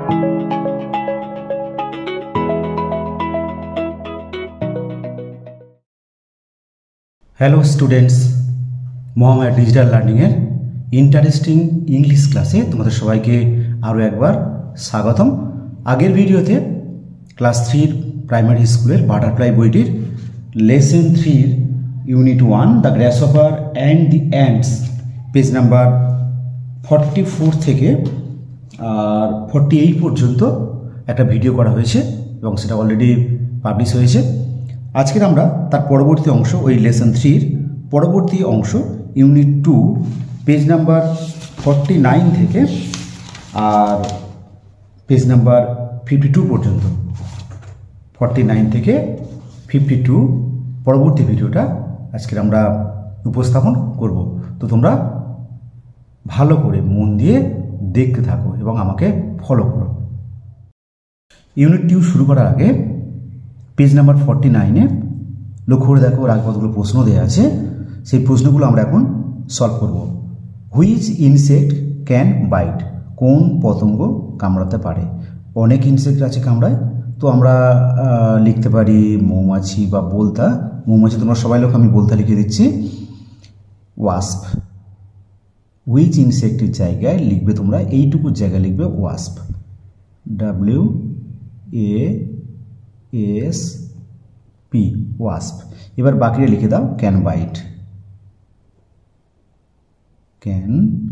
Hello students, Mahamaya digital লার্নিংয়ের interesting English ক্লাসে তোমাদের সবাইকে আরও একবার স্বাগতম। আগের ভিডিওতে ক্লাস 3 প্রাইমারি স্কুলের বাটারফ্লাই বইটির lesson 3 unit 1 the grasshopper and the ants page number 44 থেকে আর 48 পর্যন্ত একটা ভিডিও করা হয়েছে এবং সেটা অলরেডি পাবলিশ হয়েছে। আজকের আমরা তার পরবর্তী অংশ, ওই লেসন 3-র পরবর্তী অংশ ইউনিট 2 পেজ নাম্বার 49 থেকে আর পেজ নাম্বার 52 পর্যন্ত, 49 থেকে 52 পরবর্তী ভিডিওটা আজকের আমরা উপস্থাপন করব। তো তোমরা ভালো করে মন দিয়ে দেখতে থাকো এবং আমাকে ফলো করো। ইউনিট 2 শুরু করার আগে পেজ নাম্বার 49-এ লক্ষ্য করে দেখো, ওর আগে কতগুলো প্রশ্ন দেওয়া আছে। সেই প্রশ্নগুলো আমরা এখন সলভ করব। Which insect can bite? কোন পতঙ্গ কামড়াতে পারে? অনেক ইনসেক্ট আছে কামড়ায়, তো আমরা লিখতে পারি মৌমাছি বা বোলতা। মৌমাছি তোমরা সবাই লোক, আমি বোলতা লিখে দিচ্ছি। ওয়াস্প। হুইচ ইনসেক্টের জায়গায় লিখবে তোমরা, এইটুকুর জায়গায় লিখবে ওয়াস্প, WASP, ওয়াস্প। এবার বাকিটা লিখে দাও ক্যান বাইট, ক্যান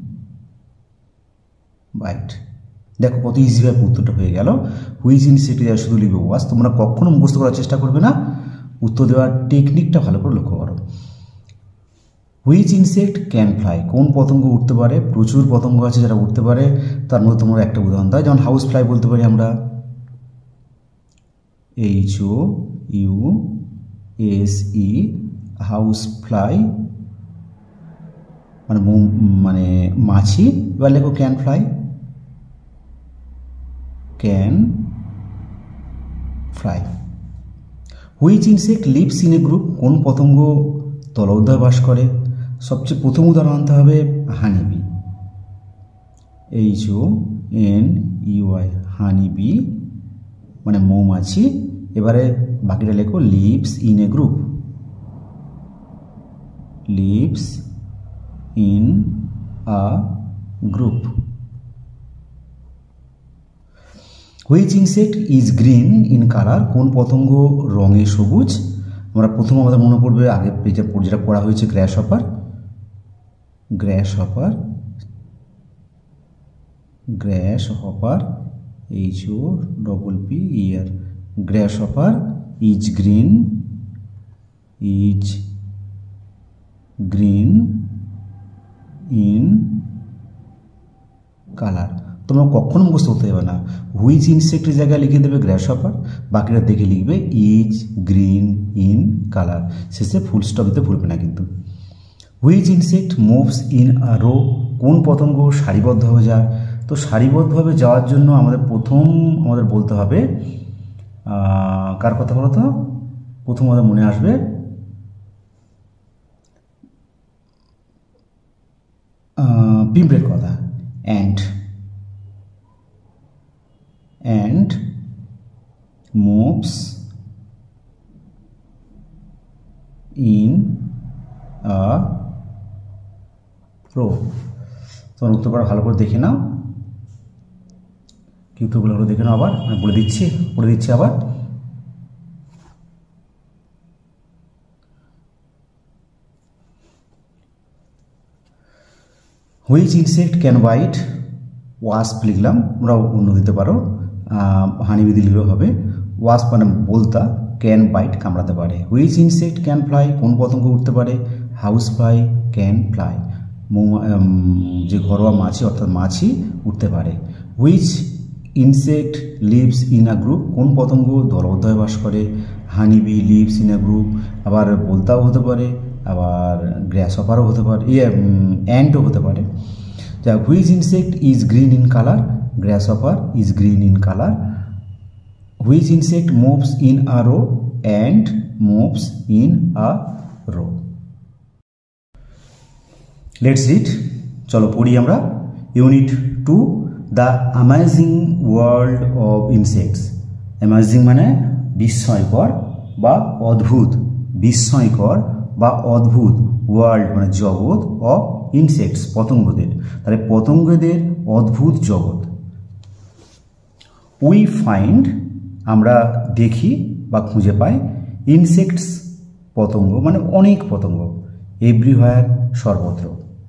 বাইট। দেখো কত ইজিভাবে উত্তরটা হয়ে গেল। হুইচ ইনসেক্ট শুধু লিখবে ওয়াস্প। তোমরা কখনো মুখস্থ করার চেষ্টা করবে না, উত্তর দেওয়ার টেকনিকটা ভালো করে লক্ষ্য করো। Which insect can fly? কোন পতঙ্গ উঠতে পারে? প্রচুর পতঙ্গ আছে যারা উঠতে পারে, তার মধ্যে তোমরা একটা উদাহরণ দাও। যেমন হাউস ফ্লাই বলতে পারি আমরা, HOUSE, হাউস ফ্লাই মানে মাছি। এবার লেখো can fly, can fly. Which insect lives in a group? কোন পতঙ্গ দলবদ্ধভাবে বাস করে? সবচেয়ে প্রথম উদাহরণ আনতে হবে হানিবি, HONEY, হানিবি মানে মৌমাছি। এবারে বাকিটা লেখো lives in a group, lives in a group. Which insect is green in colour? কোন পতঙ্গ রঙে সবুজ? আমরা প্রথম আমাদের মনে পড়বে আগে পেজে যেটা পড়া হয়েছে grasshopper, grasshopper, grasshopper, HOPPER, grasshopper is green, is green in colour. তোমরা কখনো মুখস্থ করতে যাবে না। হুইচ ইনসেক্টের জায়গায় লিখে দেবে গ্রাসহপার, বাকিটা দেখে লিখবে ইজ গ্রিন ইন কালার। শেষে ফুল স্টপ দিতে ভুলবে না কিন্তু। Which insect moves in a row? কোন পতঙ্গ সারিবদ্ধভাবে যায়? তো সারিবদ্ধভাবে যাওয়ার জন্য আমাদের বলতে হবে কার কথা বলো তো? প্রথম আমাদের মনে আসবে পিঁপড়ের কথা, ant, ant moves in a row. তোমার উত্তরটা ভালো করে দেখে নাও, কি উত্তরগুলো হলো দেখে নাও। আবার আমি বলে দিচ্ছি আবার। Which insect can bite? Wasp লিখলাম, তোমরা অন্য দিতে পারো, হানিবি দিলেও হবে। ওয়াস্প মানে বোলতা, ক্যান বাইট কামড়াতে পারে। Which insect can fly? কোন পতঙ্গ উঠতে পারে? হাউস ফ্লাই ক্যান ফ্লাই, যে ঘরোয়া মাছি অর্থাৎ মাছি উঠতে পারে। Which insect lives in a group? কোন পতঙ্গ দলবদ্ধভাবে বাস করে? Honeybee lives in a group. আবার বোলতাও হতে পারে, আবার গ্রাসহপারও হতে পারে, অ্যান্টও হতে পারে। যা which insect is green in colour? Grasshopper is green in colour. Which insect moves in a row? Ant moves in a row. Let's read, চলো পড়ি আমরা। Unit 2 the amazing world of insects. Amazing মানে বিস্ময়কর বা অদ্ভুত, বিস্ময়কর বা অদ্ভুত, ওয়ার্ল্ড মানে জগৎ, অফ ইনসেক্টস পতঙ্গদের, তাহলে পতঙ্গদের অদ্ভুত জগৎ। উই ফাইন্ড আমরা দেখি বা খুঁজে পাই, ইনসেক্টস পতঙ্গ মানে অনেক পতঙ্গ, এভরিহোয়ার সর্বত্র,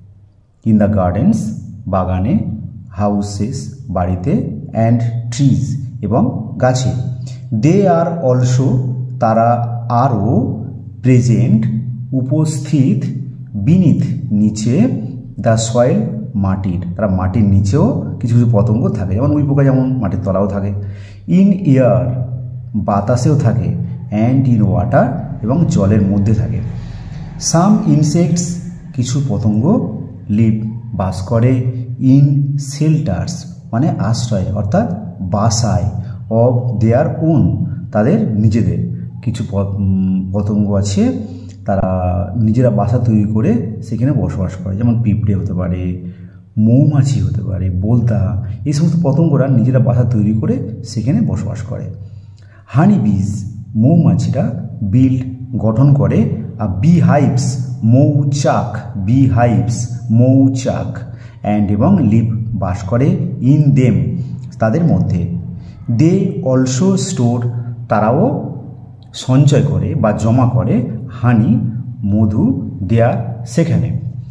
ইন দ্য গার্ডেন্স বাগানে, হাউসেস বাড়িতে, অ্যান্ড ট্রিজ এবং গাছে। দে আর অলসো তারা আরও, প্রেজেন্ট উপস্থিত, বিনিথ নিচে, দ্য সয়েল মাটির, তারা মাটির নিচেও কিছু কিছু পতঙ্গ থাকে, যেমন উই পোকা যেমন মাটির তলাও থাকে, ইন এয়ার বাতাসেও থাকে, অ্যান্ড ইন ওয়াটার এবং জলের মধ্যে থাকে। সাম ইনসেক্টস কিছু পতঙ্গ, লিভ বাস করে, ইন শেল্টার্স মানে আশ্রয় অর্থাৎ বাসায়, অফ দেয়ার ওন তাদের নিজেদের। কিছু পতঙ্গ আছে তারা নিজেরা বাসা তৈরি করে সেখানে বসবাস করে, যেমন পিঁপড়ে হতে পারে, মৌমাছি হতে পারে, বোলতা, এই সমস্ত পতঙ্গরা নিজেরা বাসা তৈরি করে সেখানে বসবাস করে। হানি বিজ মৌমাছিরা, বিল্ড গঠন করে, আর বি হাইভস মৌচাক, বি হাইভস মৌচাক, অ্যান্ড এবং লিভ বাস করে, ইন দেম তাদের মধ্যে। দে অলসো স্টোর তারাও সঞ্চয় করে বা জমা করে, হানি মধু, দেয়ার সেখানে।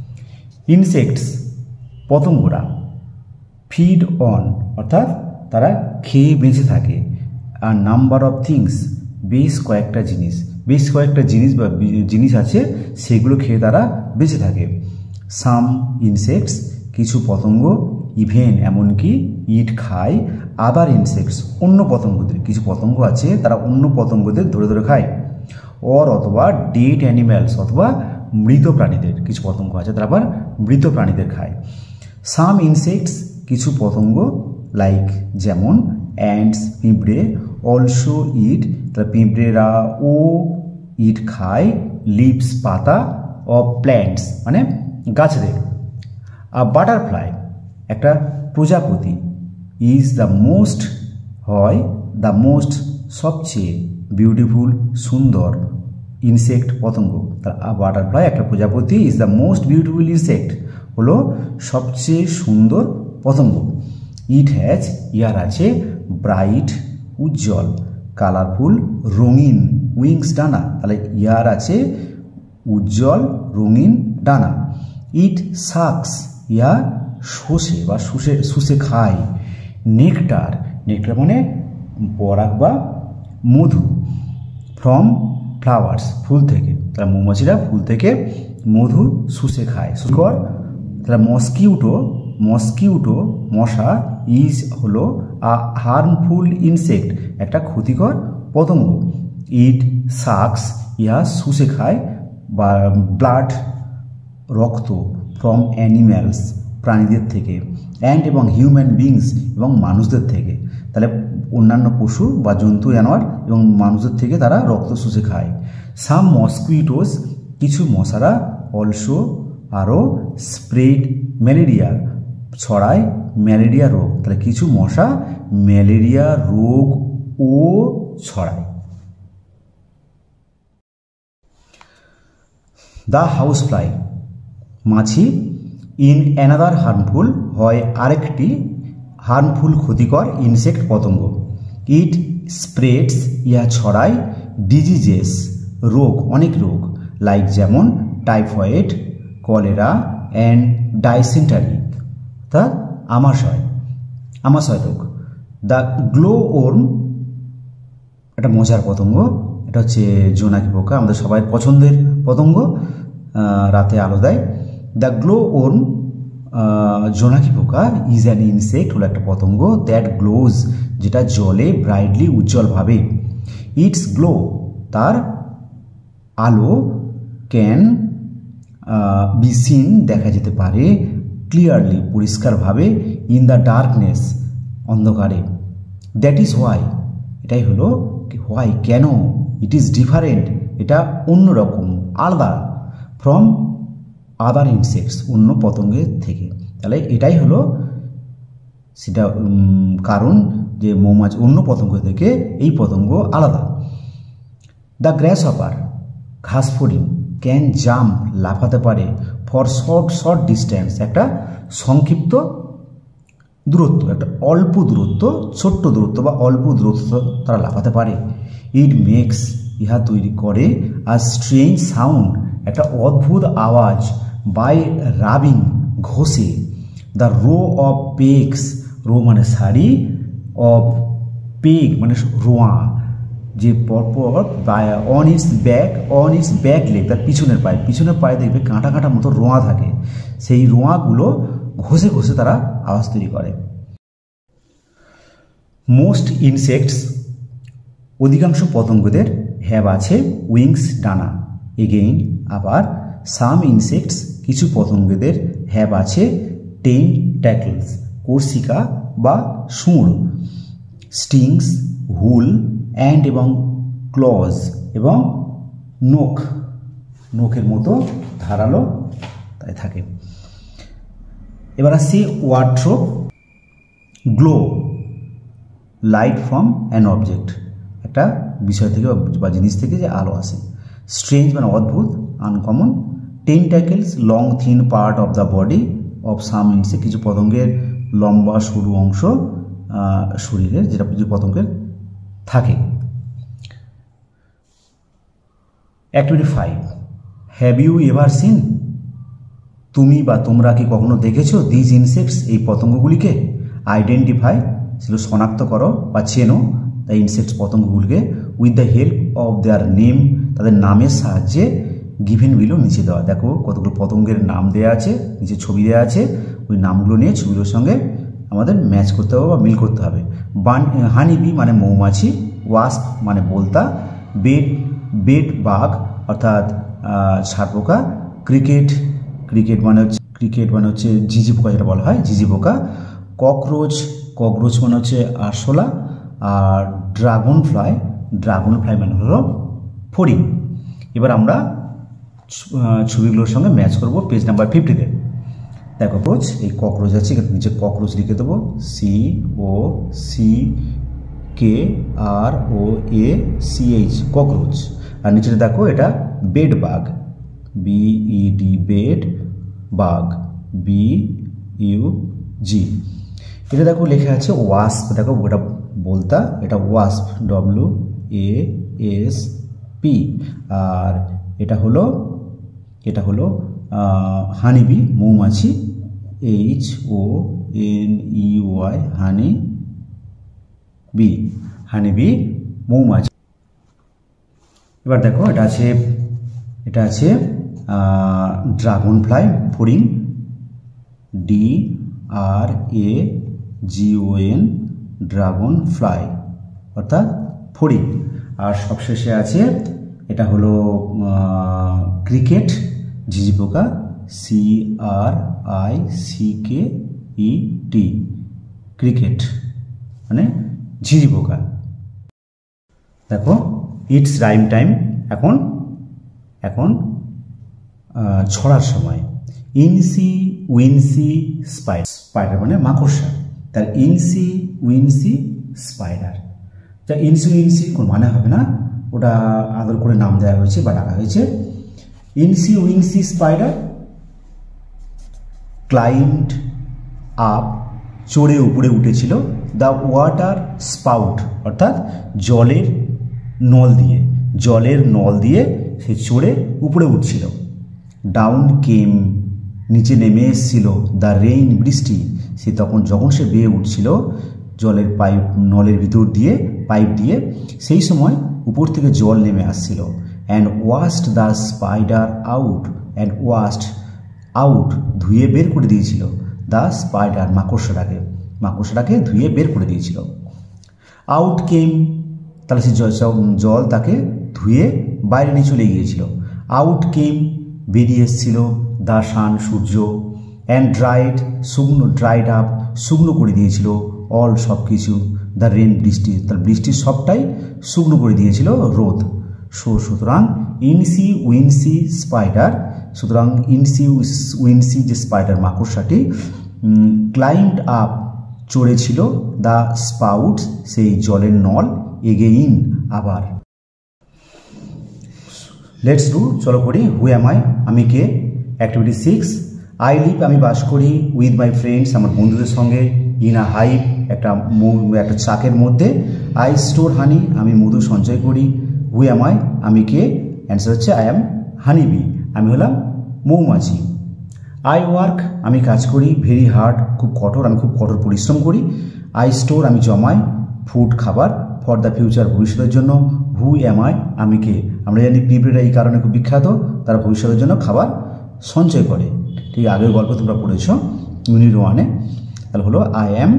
ইনসেক্টস পতঙ্গরা, ফিড অন অর্থাৎ তারা খেয়ে বেঁচে থাকে, আর নাম্বার অফ থিংস বেশ কয়েকটা জিনিস, বেশ কয়েকটা জিনিস বা জিনিস আছে সেগুলো খেয়ে তারা বেঁচে থাকে। সাম ইনসেক্টস কিছু পতঙ্গ, ইভেন এমনকি, ইট খায়, আদার ইনসেক্টস অন্য পতঙ্গদের, কিছু পতঙ্গ আছে তারা অন্য পতঙ্গদের ধরে ধরে খায়, অর অথবা ডেড অ্যানিম্যালস অথবা মৃত প্রাণীদের, কিছু পতঙ্গ আছে তারা আবার মৃত প্রাণীদের খায়। সাম ইনসেক্টস কিছু পতঙ্গ, লাইক যেমন অ্যান্টস পিঁপড়ে, অলসো ইট তারা পিঁপড়েরা ও ইট খায়, লিভস পাতা, অফ প্ল্যান্টস মানে গাছদের। আর বাটারফ্লাই একটা প্রজাপতি, ইজ দ্য মোস্ট হয় দ্য মোস্ট সবচেয়ে, বিউটিফুল সুন্দর, ইনসেক্ট পতঙ্গ। বাটারফ্লাই একটা প্রজাপতি, is the most beautiful insect হলো সবচেয়ে সুন্দর পতঙ্গ। ইট হ্যাজ ইয়ার আছে, ব্রাইট উজ্জ্বল, কালারফুল রঙিন, উইংস ডানা, তাহলে ইয়ার আছে উজ্জ্বল রঙিন ডানা। ইট সাকস ইয়া শোষে বা শুষে খায়, নেকটার, নেকটার মানে পরাগ বা মধু, ফ্রম ফ্লাওয়ার্স ফুল থেকে, তারা মৌমাছিরা ফুল থেকে মধু শুষে খায়। শুকর তাহলে মস্কিউটো, মস্কিউটো মশা, ইজ হলো আ হার্মফুল ইনসেক্ট একটা ক্ষতিকর পতঙ্গ। ইট সাকস ইহা শুষে খায় বা ব্লাড রক্ত, ফ্রম অ্যানিম্যালস প্রাণীদের থেকে, অ্যান্ড এবং হিউম্যান বিংস এবং মানুষদের থেকে, তাহলে অন্যান্য পশু বা জন্তু জানোয়ার এবং মানুষদের থেকে তারা রক্ত শুষে খায়। সাম মস্কুইটোস কিছু মশারা, অলসো আরও, স্প্রেড ম্যালেরিয়া ছড়ায় ম্যালেরিয়া রোগ, তাহলে কিছু মশা ম্যালেরিয়া রোগ ও ছড়ায়। দ্য হাউস ফ্লাই মাছি, ইন অ্যানাদার হার্মফুল হয় আরেকটি হার্মফুল ক্ষতিকর ইনসেক্ট পতঙ্গ। ইট স্প্রেডস ইহা ছড়ায়, ডিজিজেস রোগ অনেক রোগ, লাইক যেমন টাইফয়েড, কলেরা, অ্যান্ড ডাইসেন্টারি অর্থাৎ আমাশয় রোগ। দ্য গ্লো ওর্ম একটা মজার পতঙ্গ, এটা হচ্ছে জোনাকি পোকা, আমাদের সবাই পছন্দের পতঙ্গ, রাতে আলো দেয়। দ্য গ্লো ওর্ম জোনাকি পোকা, ইজ অ্যান ইনসেক্ট হলো একটা পতঙ্গ, দ্যাট গ্লোজ যেটা জলে ব্রাইটলি উজ্জ্বলভাবে। ইটস গ্লো তার আলো, ক্যান বি সিন দেখা যেতে পারে, ক্লিয়ারলি পরিষ্কারভাবে, ইন দ্য ডার্কনেস অন্ধকারে। দ্যাট ইজ হোয়াই এটাই হলো হোয়াই কেন, ইট ইজ ডিফারেন্ট এটা অন্যরকম আলাদা, ফ্রম আদার ইনসেক্টস অন্য পতঙ্গের থেকে, তাহলে এটাই হলো সেটা কারণ যে মৌমাছি অন্য পতঙ্গ থেকে এই পতঙ্গ আলাদা। দ্য গ্রাসহপার ঘাস ফড়িং ক্যান জাম্প লাফাতে পারে ফর শর্ট ডিস্ট্যান্স একটা সংক্ষিপ্ত দূরত্ব, একটা অল্প দূরত্ব, ছোট্ট দূরত্ব বা অল্প দূরত্ব তারা লাফাতে পারে। ইট মেক্স ইহা তৈরি করে আর স্ট্রেঞ্জ সাউন্ড একটা অদ্ভুত আওয়াজ বাই রাবিং ঘষে। The row of pegs, row মানে শাড়ি, অফ পেগ মানে রোয়া, যে পরপর অন ইটস ব্যাক লেগ তার পিছনের পায়ে দেখবে কাঁটা কাঁটা মতো রোঁয়া থাকে, সেই রোঁয়াগুলো ঘষে ঘষে তারা আওয়াজ তৈরি করে। মোস্ট ইনসেক্টস অধিকাংশ পতঙ্গদের হ্যাভ আছে উইংস ডানা। এগেইন আবার সাম ইনসেক্টস কিছু পতঙ্গদের হ্যাভ আছে টেন্ট্যাকলস কোর্সিকা বা শুঁড়, স্টিংস হুল অ্যান্ড এবং ক্লজ এবং নোখের মতো ধারালো তাই থাকে। এবার আসছি wardrobe. Glow light from an object, একটা বিষয় থেকে বা জিনিস থেকে যে আলো আসে। স্ট্রেঞ্জ মানে অদ্ভুত, uncommon. Tentacles long thin part of the body of some insect কিছু পতঙ্গের লম্বা সরু অংশ শরীরের যেটা কিছু পতঙ্গের থাকে। Activity 5, have you ever seen, তুমি বা তোমরা কি কখনো দেখেছো দিজ ইনসেক্টস এই পতঙ্গগুলিকে। আইডেন্টিফাই সেগুলো শনাক্ত করো বা চেনো দ্য ইনসেক্টস পতঙ্গগুলিকে with the help of their name তাদের নামের সাহায্যে গিভেন বিলো নিচে দেওয়া। দেখো কতগুলো পতঙ্গের নাম দেওয়া আছে, নিচে ছবি দেওয়া আছে, ওই নামগুলো নিয়ে ছবিগুলোর সঙ্গে আমাদের ম্যাচ করতে হবে বা মিল করতে হবে। হানিবি মানে মৌমাছি, ওয়াস্প মানে বোলতা, বেড বাঘ অর্থাৎ ছারপোকা, ক্রিকেট মানে হচ্ছে ঝিঝি পোকা যেটা বলা হয় ঝিঝি পোকা, ককরোচ মানে হচ্ছে আরশোলা, আর ড্রাগন ফ্লাই মানে হলো ফড়িং। এবার আমরা ছবিগুলোর সঙ্গে ম্যাচ করব পেজ নাম্বার 50-তে। দেখো কোচ এই ককরোচ আছে, নিচে ককরোচ লিখে দেবো COCKROACH ককরোচ। আর নিচে দেখো এটা bed bug BED bed bug BUG। এটা দেখো লেখা আছে ওয়াস্প, দেখো ওটা বলতা, এটা ওয়াস্প WASP। আর এটা হলো হানিবি মৌমাছি HONEY হানিবি মৌমাছি। এবার দেখো এটা আছে ড্রাগন ফ্লাই ফড়িং DRAGON ড্রাগন ফ্লাই অর্থাৎ ফড়িং। আর সবশেষে আছে এটা হলো ক্রিকেট ঝিঝি পোকা CRICKET ক্রিকেট মানে ঝিঝি পোকা। দেখো ইটস রাইম টাইম, এখন ছড়ার সময়। ইনসি উইনসি স্পাইডার মানে মাকড়সা, তার ইনসি উইনসি স্পাইডার। যা ইনসি উইনসি কোনো মানে হবে না, ওটা আদর করে নাম দেওয়া হয়েছে বা ডাকা হয়েছে। Incy wincy spider climbed up চড়ে উপরে উঠেছিল দ্য ওয়াটার স্পাউট অর্থাৎ জলের নল দিয়ে সে চড়ে উপরে উঠছিল। ডাউন কেম নিচে নেমে এসেছিল দ্য রেইন বৃষ্টি, সে যখন সে বেয়ে উঠছিল জলের নলের ভিতর দিয়ে পাইপ দিয়ে, সেই সময় উপর থেকে জল নেমে আসছিল। And washed the spider out ধুয়ে বের করে দিয়েছিল দ্য স্পাইডার মাকড়সাটাকে ধুয়ে বের করে দিয়েছিল। আউট কেম তাহলে সে জল তাকে ধুয়ে বাইরে নিয়ে চলে গিয়েছিল। আউট কেম বেরিয়ে এসেছিল দ্য সান সূর্য, অ্যান্ড ড্রাইড আপ শুকনো করে দিয়েছিল অল সব কিছু, দ্য রেন বৃষ্টি তার বৃষ্টির সবটাই শুকনো করে দিয়েছিল রোদ। সুতরাং ইনসি উইনসি স্পাইডার, সুতরাং ইনসি উইনসি যে স্পাইডার মাকড়সাটি ক্লাইম্বড আপ চড়েছিল দ্য স্পাউটস সেই জলের নল এগেইন আবার। লেটস ডু, চলো করি। হু অ্যাম আই, আমি কে। অ্যাক্টিভিটি 6, আই লিভ, আমি বাস করি, উইথ মাই ফ্রেন্ডস, আমার বন্ধুদের সঙ্গে, ইন আ হাইভ, একটা চাকের মধ্যে, আই স্টোর হানি, আমি মধু সঞ্চয় করি, হু অ্যাম আই, আমি কে। অ্যান্সার হচ্ছে আই অ্যাম হানি বি, আমি হলাম মৌমাছি। আই ওয়ার্ক, আমি কাজ করি, ভেরি হার্ড, খুব কঠোর, আমি খুব কঠোর পরিশ্রম করি। আই স্টোর, আমি জমাই, ফুড খাবার, ফর দ্য ফিউচার, ভবিষ্যতের জন্য। হু অ্যাম আই, আমি কে। আমরা জানি পিঁপড়েরা এই কারণে খুব বিখ্যাত, তারা ভবিষ্যতের জন্য খাবার সঞ্চয় করে। ঠিক আগের গল্প তোমরা পড়েছ ইউনিট 1-এ। তাহলে হলো I am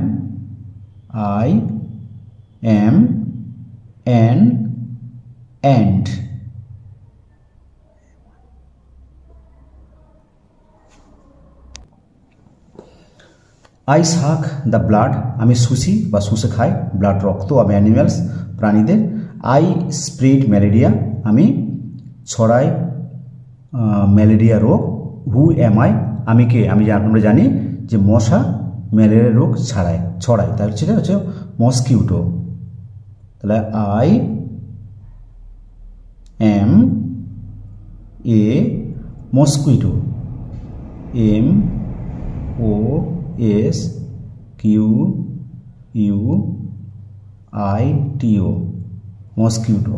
an ant. I suck the blood, আমি শুষি বা শুষে খাই, ব্লাড রক্ত অব অ্যানিম্যালস, প্রাণীদের। আই স্প্রেড ম্যালেরিয়া, আমি ছড়াই ম্যালেরিয়া রোগ। হু অ্যাম আই, আমি কে। আমরা জানি যে মশা ম্যালেরিয়া রোগ ছড়ায়, তার সেটা হচ্ছে মসকিউটো। তাহলে I am a mosquito, MOSQUITO, mosquito.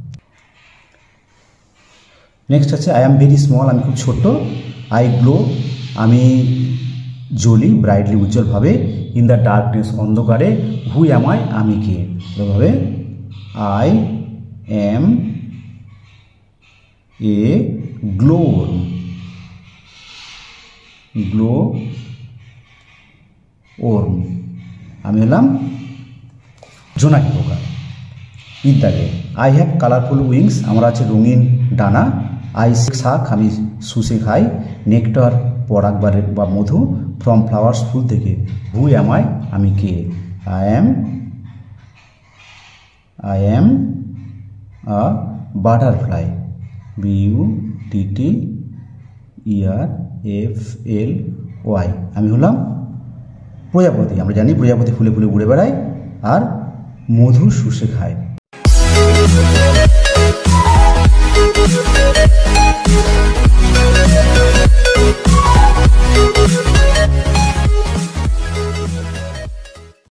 Next আছে আই অ্যাম ভেরি স্মল, আমি খুব ছোট্ট। আই গ্লো, আমি জ্বলি, ব্রাইটলি, উজ্জ্বলভাবে, ইন দ্য ডার্কনেস, অন্ধকারে। হু অ্যাম আই, আমি কে। এভাবে I am a glow worm, আমি হলাম জোনাকি পোকা ইত্যাদি। আই হ্যাভ কালারফুল উইংস, আমার আছে রঙিন ডানা। আই শাক, আমি শুষে খাই, নেকটার, পরাগ বা মধু, ফ্রম ফ্লাওয়ার্স, ফুল থেকে। হু অ্যাম আই, আমি কে। I am a butterfly, BUTTERFLY, আমি হলাম প্রজাপতি। আমরা জানি প্রজাপতি ফুলে ফুলে ঘুরে বেড়ায় আর মধু শুষে খায়।